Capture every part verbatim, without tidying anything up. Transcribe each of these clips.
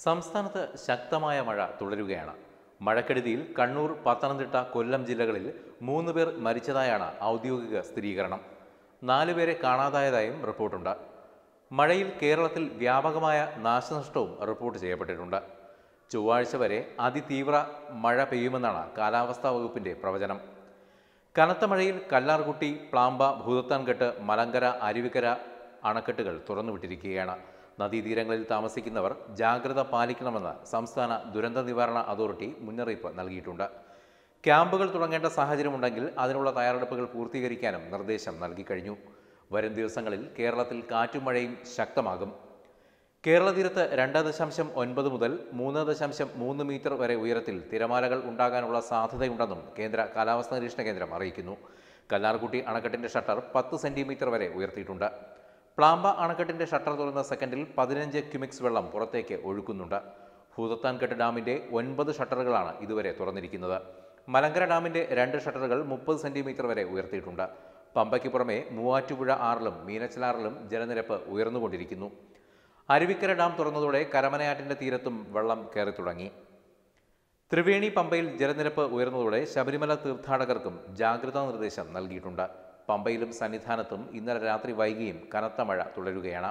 സംസ്ഥാനത്ത് ശക്തമായ മഴ തുടരുകയാണ്. മഴക്കെടുതിയിൽ കണ്ണൂർ, പത്തനംതിട്ട, കൊല്ലം ജില്ലകളിൽ മൂന്ന് പേർ മരിച്ചതായാണ് ഔദ്യോഗിക സ്ഥിരീകരണം. നാലുപേരെ കാണാതായതായും റിപ്പോർട്ടുണ്ട്. മഴയിൽ കേരളത്തിൽ വ്യാപകമായ നാശനഷ്ടവും റിപ്പോർട്ട് ചെയ്യപ്പെട്ടിട്ടുണ്ട്. ചൊവ്വാഴ്ച വരെ അതിതീവ്ര മഴ പെയ്യുമെന്നാണ് കാലാവസ്ഥാ വകുപ്പിന്റെ പ്രവചനം. കനത്ത മഴയിൽ കല്ലാർകുട്ടി, പ്ലാമ്പ, ഭൂതത്താൻകെട്ട്, മലങ്കര, അരുവിക്കര അണക്കെട്ടുകൾ തുറന്നുവിട്ടിരിക്കുകയാണ്. നദീതീരങ്ങളിൽ താമസിക്കുന്നവർ ജാഗ്രത പാലിക്കണമെന്ന് സംസ്ഥാന ദുരന്ത നിവാരണ അതോറിറ്റി മുന്നറിയിപ്പ് നൽകിയിട്ടുണ്ട്. ക്യാമ്പുകൾ തുടങ്ങേണ്ട സാഹചര്യമുണ്ടെങ്കിൽ അതിനുള്ള തയ്യാറെടുപ്പുകൾ പൂർത്തീകരിക്കാനും നിർദ്ദേശം നൽകിക്കഴിഞ്ഞു. വരും ദിവസങ്ങളിൽ കേരളത്തിൽ കാറ്റും മഴയും ശക്തമാകും. കേരള തീരത്ത് രണ്ട് ദശാംശം ഒൻപത് മുതൽ മൂന്ന് ദശാംശം മൂന്ന് മീറ്റർ വരെ ഉയരത്തിൽ തിരമാലകൾ ഉണ്ടാകാനുള്ള സാധ്യതയുണ്ടെന്നും കേന്ദ്ര കാലാവസ്ഥാ നിരീക്ഷണ കേന്ദ്രം അറിയിക്കുന്നു. കല്ലാർകുട്ടി അണക്കെട്ടിന്റെ ഷട്ടർ പത്ത് സെന്റിമീറ്റർ വരെ ഉയർത്തിയിട്ടുണ്ട്. പ്ലാമ്പ അണക്കെട്ടിന്റെ ഷട്ടർ തുറന്ന സെക്കൻഡിൽ പതിനഞ്ച് ക്യുമിക്സ് വെള്ളം പുറത്തേക്ക് ഒഴുക്കുന്നുണ്ട്. ഭൂതത്താൻകെട്ട് ഡാമിന്റെ ഒൻപത് ഷട്ടറുകളാണ് ഇതുവരെ തുറന്നിരിക്കുന്നത്. മലങ്കര ഡാമിന്റെ രണ്ട് ഷട്ടറുകൾ മുപ്പത് സെന്റിമീറ്റർ വരെ ഉയർത്തിയിട്ടുണ്ട്. പമ്പയ്ക്ക് പുറമെ മൂവാറ്റുപുഴ ആറിലും മീനച്ചിലാറിലും ജലനിരപ്പ് ഉയർന്നുകൊണ്ടിരിക്കുന്നു. അരുവിക്കര ഡാം തുറന്നതോടെ കരമനയാറ്റിന്റെ തീരത്തും വെള്ളം കയറി തുടങ്ങി. ത്രിവേണി പമ്പയിൽ ജലനിരപ്പ് ഉയർന്നതോടെ ശബരിമല തീർത്ഥാടകർക്കും ജാഗ്രതാ നിർദ്ദേശം നൽകിയിട്ടുണ്ട്. പമ്പയിലും സന്നിധാനത്തും ഇന്നലെ രാത്രി വൈകിയും കനത്ത മഴ തുടരുകയാണ്.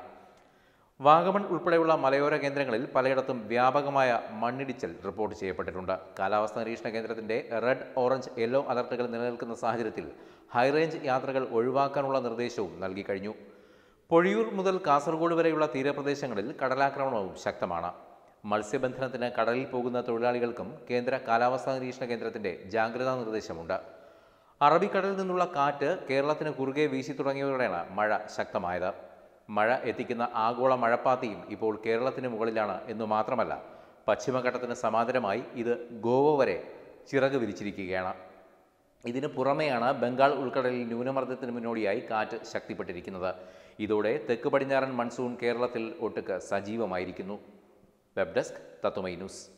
വാഗമൺ ഉൾപ്പെടെയുള്ള മലയോര കേന്ദ്രങ്ങളിൽ പലയിടത്തും വ്യാപകമായ മണ്ണിടിച്ചിൽ റിപ്പോർട്ട് ചെയ്യപ്പെട്ടിട്ടുണ്ട്. കാലാവസ്ഥാ നിരീക്ഷണ കേന്ദ്രത്തിന്റെ റെഡ്, ഓറഞ്ച്, യെല്ലോ അലർട്ടുകൾ നിലനിൽക്കുന്ന സാഹചര്യത്തിൽ ഹൈറേഞ്ച് യാത്രകൾ ഒഴിവാക്കാനുള്ള നിർദ്ദേശവും നൽകിക്കഴിഞ്ഞു. പൊഴിയൂർ മുതൽ കാസർഗോഡ് വരെയുള്ള തീരപ്രദേശങ്ങളിൽ കടലാക്രമണവും ശക്തമാണ്. മത്സ്യബന്ധനത്തിന് കടലിൽ പോകുന്ന തൊഴിലാളികൾക്കും കേന്ദ്ര കാലാവസ്ഥാ നിരീക്ഷണ കേന്ദ്രത്തിന്റെ ജാഗ്രതാ നിർദ്ദേശമുണ്ട്. അറബിക്കടലിൽ നിന്നുള്ള കാറ്റ് കേരളത്തിന് കുറുകെ വീശി തുടങ്ങിയതോടെയാണ് മഴ ശക്തമായത്. മഴ എത്തിക്കുന്ന ആഗോള മഴപ്പാത്തിയും ഇപ്പോൾ കേരളത്തിന് മുകളിലാണ് എന്നു മാത്രമല്ല, പശ്ചിമഘട്ടത്തിന് സമാന്തരമായി ഇത് ഗോവ വരെ ചിറക് വിരിച്ചിരിക്കുകയാണ്. ഇതിനു പുറമെയാണ് ബംഗാൾ ഉൾക്കടലിൽ ന്യൂനമർദ്ദത്തിന് മുന്നോടിയായി കാറ്റ് ശക്തിപ്പെട്ടിരിക്കുന്നത്. ഇതോടെ തെക്ക് പടിഞ്ഞാറൻ മൺസൂൺ കേരളത്തിൽ ഒട്ടുക്ക് സജീവമായിരിക്കുന്നു. Web desk Tatwamayi news.